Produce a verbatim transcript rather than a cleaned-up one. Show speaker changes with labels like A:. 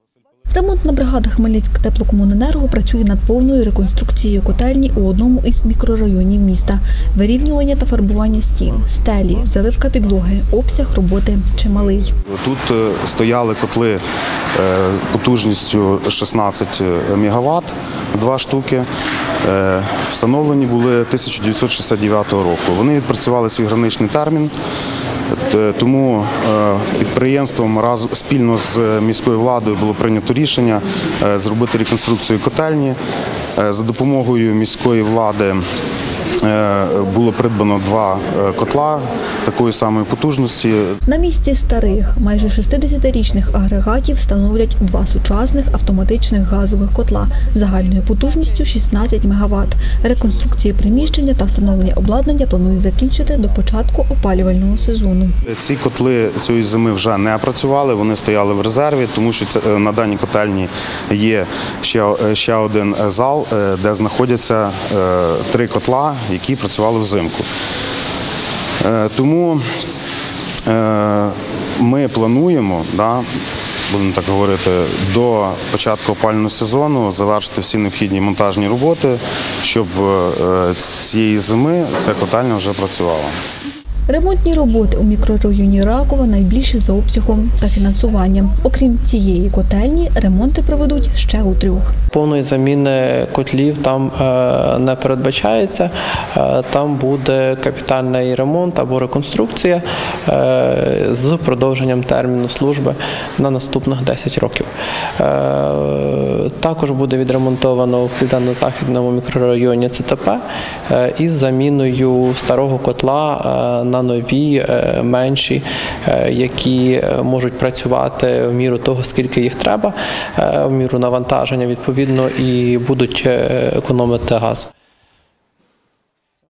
A: Ремонтна бригада Хмельницьктеплокомуненерго працює над повною реконструкцією котельні у одному із мікрорайонів міста. Вирівнювання та фарбування стін, стелі, заливка підлоги, обсяг роботи чималий.
B: Тут стояли котли потужністю шістнадцять мегаватт, два штуки. Встановлені були тисяча дев'ятсот шістдесят дев'ятого року. Вони відпрацювали свій граничний термін. Тому підприємством разом спільно з міською владою було прийнято рішення зробити реконструкцію котельні. За допомогою міської влади було придбано два котла такої самої потужності.
A: На місці старих, майже шістдесятирічних агрегатів встановлять два сучасних автоматичних газових котла загальною потужністю шістнадцять мегаватт. Реконструкцію приміщення та встановлення обладнання планують закінчити до початку опалювального сезону.
B: Ці котли цієї зими вже не працювали, вони стояли в резерві, тому що на даній котельні є ще, ще один зал, де знаходяться три котла, які працювали взимку. Тому ми плануємо, да, будемо так говорити, до початку опалювального сезону завершити всі необхідні монтажні роботи, щоб цієї зими ця котельня вже працювала.
A: Ремонтні роботи у мікрорайоні Ракове найбільші за обсягом та фінансуванням. Окрім цієї котельні, ремонти проведуть ще у трьох.
C: Повної заміни котлів там не передбачається. Там буде капітальний ремонт або реконструкція з продовженням терміну служби на наступних десять років. Також буде відремонтовано в південно-західному мікрорайоні Це Те Пе із заміною старого котла на нові, менші, які можуть працювати в міру того, скільки їх треба, в міру навантаження, відповідно, і будуть економити газ.